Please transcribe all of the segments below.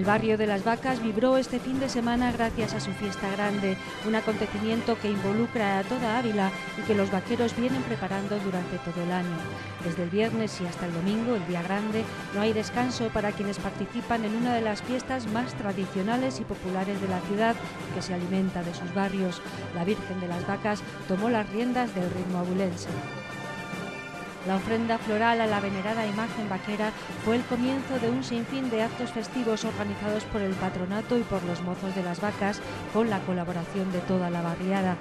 El barrio de Las Vacas vibró este fin de semana gracias a su fiesta grande, un acontecimiento que involucra a toda Ávila y que los vaqueros vienen preparando durante todo el año. Desde el viernes y hasta el domingo, el día grande, no hay descanso para quienes participan en una de las fiestas más tradicionales y populares de la ciudad, que se alimenta de sus barrios. La Virgen de las Vacas tomó las riendas del ritmo abulense. La ofrenda floral a la venerada imagen vaquera fue el comienzo de un sinfín de actos festivos organizados por el patronato y por los mozos de las vacas, con la colaboración de toda la barriada.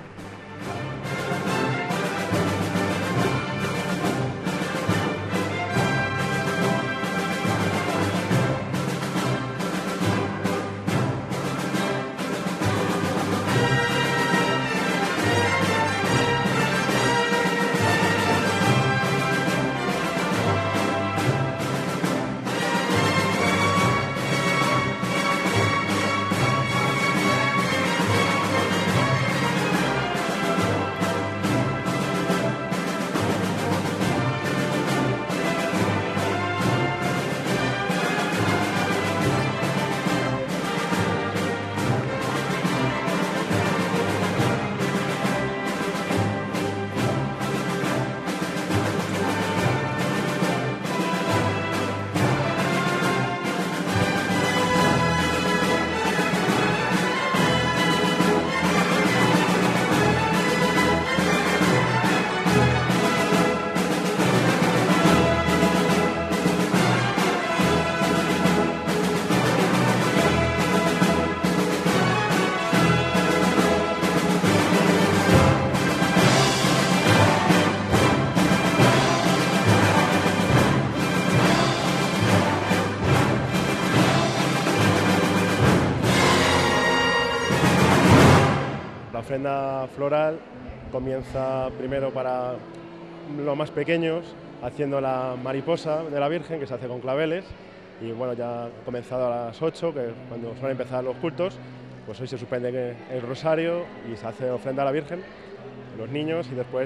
La ofrenda floral comienza primero para los más pequeños, haciendo la mariposa de la Virgen, que se hace con claveles, y bueno, ya ha comenzado a las 8, que es cuando suelen empezar los cultos. Pues hoy se suspende el rosario y se hace ofrenda a la Virgen, los niños, y después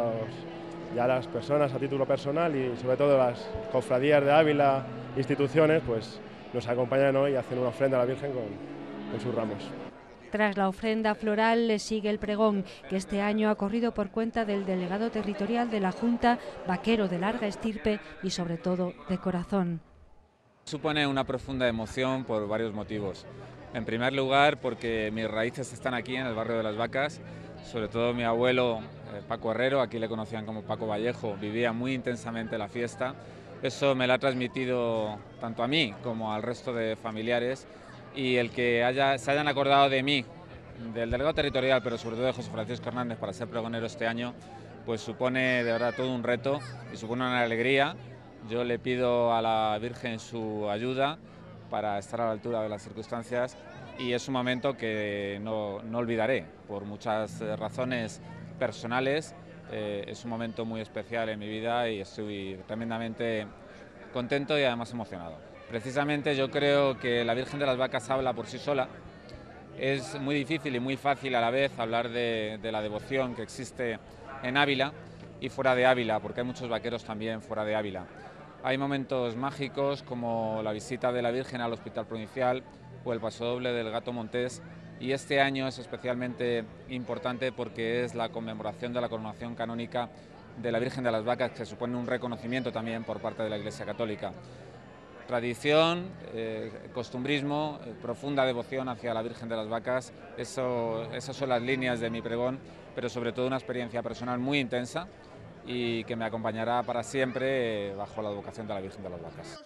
ya las personas a título personal y sobre todo las cofradías de Ávila, instituciones, pues nos acompañan hoy y hacen una ofrenda a la Virgen con sus ramos. Tras la ofrenda floral le sigue el pregón, que este año ha corrido por cuenta del delegado territorial de la Junta, vaquero de larga estirpe y sobre todo de corazón. Supone una profunda emoción por varios motivos. En primer lugar, porque mis raíces están aquí en el barrio de Las Vacas, sobre todo mi abuelo Paco Herrero, aquí le conocían como Paco Vallejo, vivía muy intensamente la fiesta. Eso me lo ha transmitido tanto a mí como al resto de familiares, y el que se hayan acordado de mí, del delegado territorial, pero sobre todo de José Francisco Hernández para ser pregonero este año, pues supone de verdad todo un reto y supone una alegría. Yo le pido a la Virgen su ayuda para estar a la altura de las circunstancias, y es un momento que no olvidaré por muchas razones personales. Es un momento muy especial en mi vida y estoy tremendamente contento y además emocionado. Precisamente yo creo que la Virgen de las Vacas habla por sí sola. Es muy difícil y muy fácil a la vez hablar de la devoción que existe en Ávila y fuera de Ávila, porque hay muchos vaqueros también fuera de Ávila. Hay momentos mágicos como la visita de la Virgen al Hospital Provincial o el pasodoble del Gato Montés, y este año es especialmente importante porque es la conmemoración de la coronación canónica de la Virgen de las Vacas, que supone un reconocimiento también por parte de la Iglesia Católica. Tradición, costumbrismo, profunda devoción hacia la Virgen de las Vacas, esas son las líneas de mi pregón, pero sobre todo una experiencia personal muy intensa y que me acompañará para siempre bajo la advocación de la Virgen de las Vacas.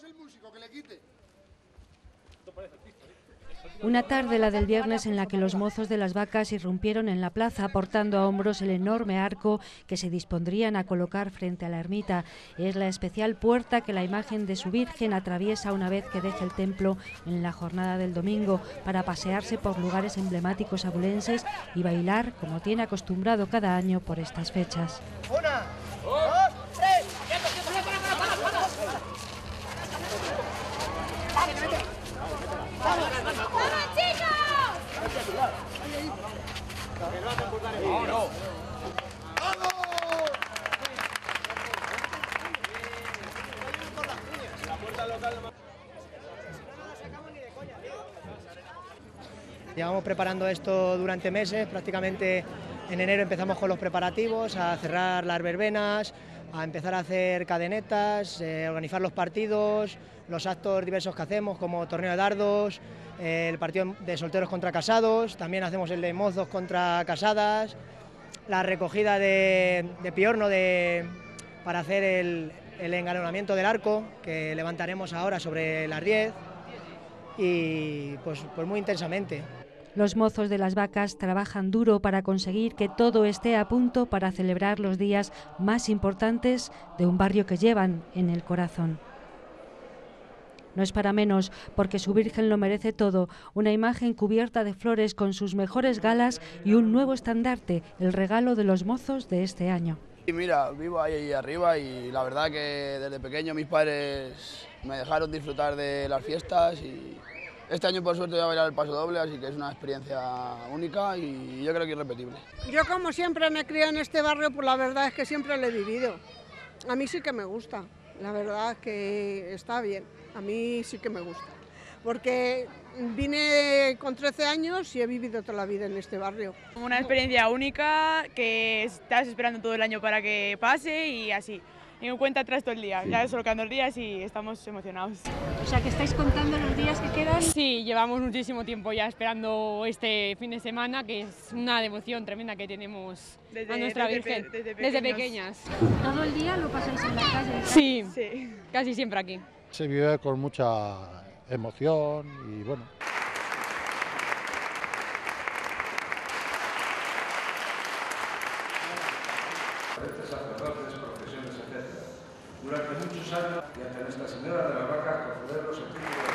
Una tarde, la del viernes, en la que los mozos de las vacas irrumpieron en la plaza portando a hombros el enorme arco que se dispondrían a colocar frente a la ermita. Es la especial puerta que la imagen de su Virgen atraviesa una vez que deje el templo en la jornada del domingo, para pasearse por lugares emblemáticos abulenses y bailar como tiene acostumbrado cada año por estas fechas. Una, dos, tres. ¡Vamos, chicos! ¡Vamos! La puerta local no... Llevamos preparando esto durante meses, prácticamente en enero empezamos con los preparativos, a cerrar las verbenas, a empezar a hacer cadenetas, organizar los partidos, los actos diversos que hacemos como torneo de dardos, el partido de solteros contra casados, también hacemos el de mozos contra casadas, la recogida de piorno para hacer el engalonamiento del arco que levantaremos ahora sobre la Riez y pues muy intensamente. Los mozos de las vacas trabajan duro para conseguir que todo esté a punto para celebrar los días más importantes de un barrio que llevan en el corazón. No es para menos, porque su Virgen lo merece todo, una imagen cubierta de flores con sus mejores galas y un nuevo estandarte, el regalo de los mozos de este año. Y mira, vivo ahí arriba y la verdad que desde pequeño mis padres me dejaron disfrutar de las fiestas y este año por suerte voy a bailar el paso doble, así que es una experiencia única y yo creo que irrepetible. Yo como siempre me crié en este barrio, pues la verdad es que siempre lo he vivido. A mí sí que me gusta, la verdad que está bien, a mí sí que me gusta. Porque vine con 13 años y he vivido toda la vida en este barrio. Una experiencia única que estás esperando todo el año para que pase y así. Y me cuenta atrás todo el día, ya solo quedan 2 días y estamos emocionados. O sea, que estáis contando los días que quedan. Sí, llevamos muchísimo tiempo ya esperando este fin de semana, que es una devoción tremenda que tenemos a nuestra Virgen desde pequeñas. ¿Todo el día lo pasáis en la calle? Sí, casi siempre aquí. Se vive con mucha emoción y bueno. Sacerdotes, profesiones, etc. Durante muchos años y ante Nuestra Señora de las Vacas, cofraderos en título.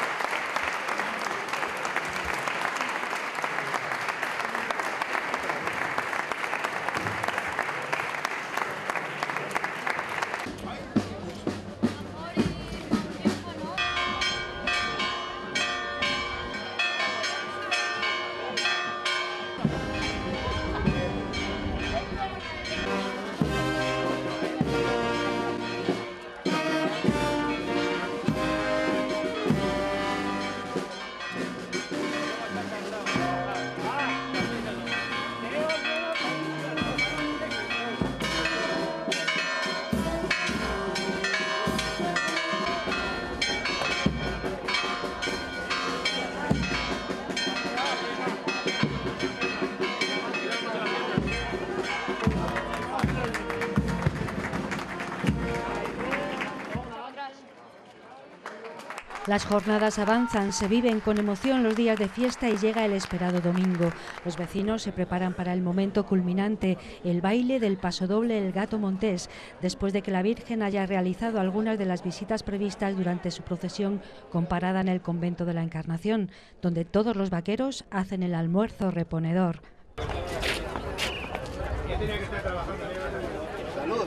Las jornadas avanzan, se viven con emoción los días de fiesta y llega el esperado domingo. Los vecinos se preparan para el momento culminante, el baile del pasodoble El Gato Montés, después de que la Virgen haya realizado algunas de las visitas previstas durante su procesión con parada en el convento de la Encarnación, donde todos los vaqueros hacen el almuerzo reponedor. Salud,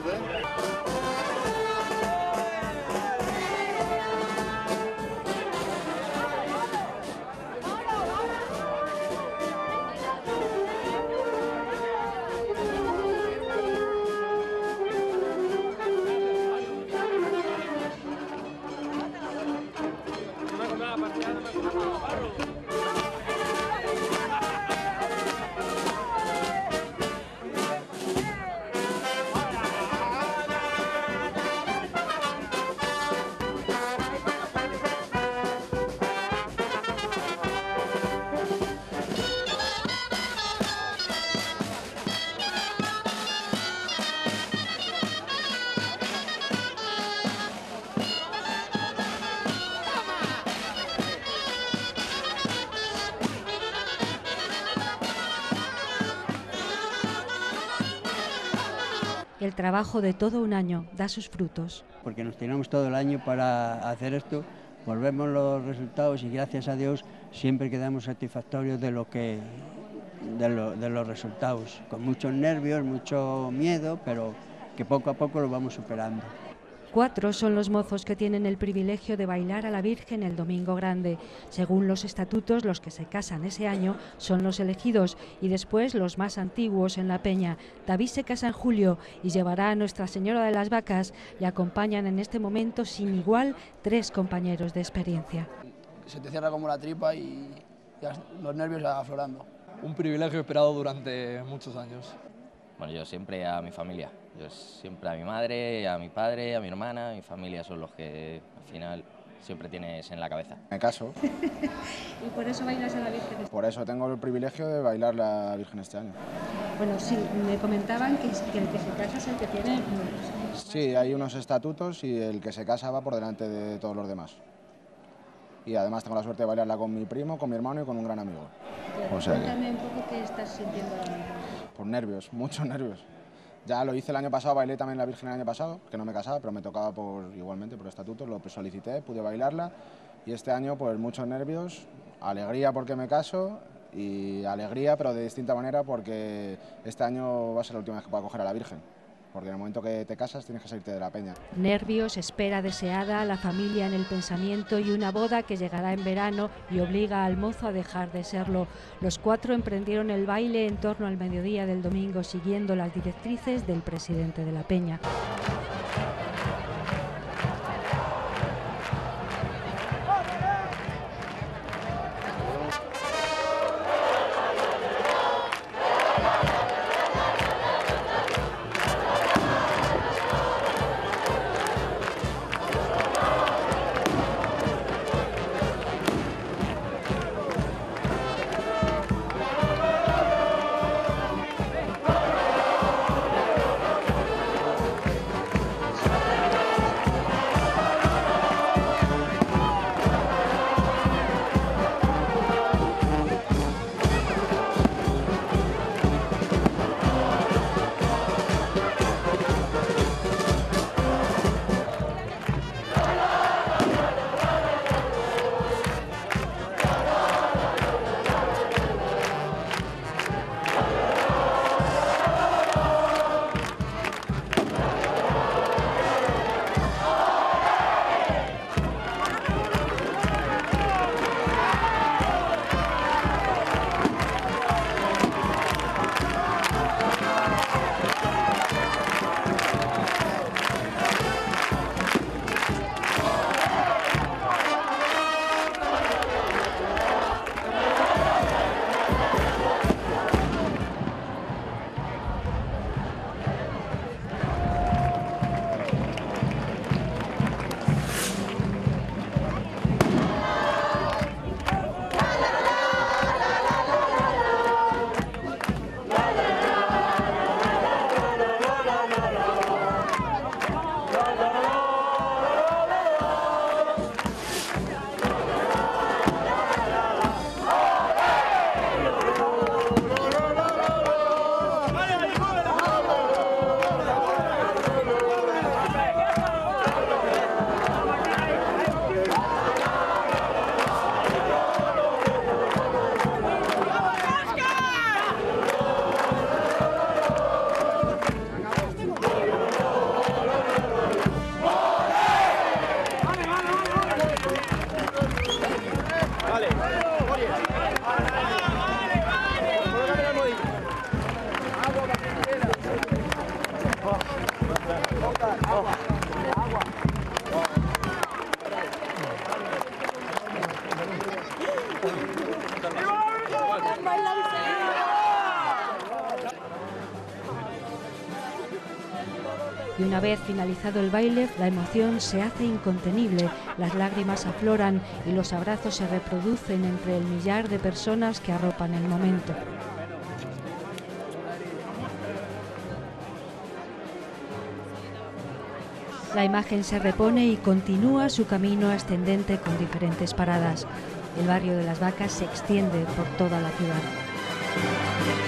El trabajo de todo un año da sus frutos. Porque nos tenemos todo el año para hacer esto, volvemos los resultados y gracias a Dios siempre quedamos satisfactorios de los resultados, con muchos nervios, mucho miedo, pero que poco a poco lo vamos superando. 4 son los mozos que tienen el privilegio de bailar a la Virgen el Domingo Grande. Según los estatutos, los que se casan ese año son los elegidos y después los más antiguos en la peña. David se casa en julio y llevará a Nuestra Señora de las Vacas y acompañan en este momento sin igual 3 compañeros de experiencia. Se te cierra como la tripa y ya los nervios aflorando. Un privilegio esperado durante muchos años. Bueno, yo siempre a mi familia, yo siempre a mi madre, a mi padre, a mi hermana, mi familia son los que al final siempre tienes en la cabeza. Me caso. ¿Y por eso bailas a la Virgen? Por eso tengo el privilegio de bailar la Virgen este año. Bueno, sí, me comentaban que el que se casa es el que tiene... Sí, hay unos estatutos y el que se casa va por delante de todos los demás. Y además tengo la suerte de bailarla con mi primo, con mi hermano y con un gran amigo. O sea Cuéntame un poco qué estás sintiendo ahora mismo. Por nervios, muchos nervios. Ya lo hice el año pasado, bailé también la Virgen el año pasado, que no me casaba, pero me tocaba igualmente por estatutos, lo solicité, pude bailarla. Y este año pues muchos nervios, alegría porque me caso y alegría pero de distinta manera porque este año va a ser la última vez que pueda coger a la Virgen. Porque en el momento que te casas tienes que salirte de la peña. Nervios, espera deseada, la familia en el pensamiento y una boda que llegará en verano y obliga al mozo a dejar de serlo. Los 4 emprendieron el baile en torno al mediodía del domingo siguiendo las directrices del presidente de la peña. Y una vez finalizado el baile, la emoción se hace incontenible, las lágrimas afloran y los abrazos se reproducen entre el millar de personas que arropan el momento. La imagen se repone y continúa su camino ascendente con diferentes paradas. El barrio de Las Vacas se extiende por toda la ciudad.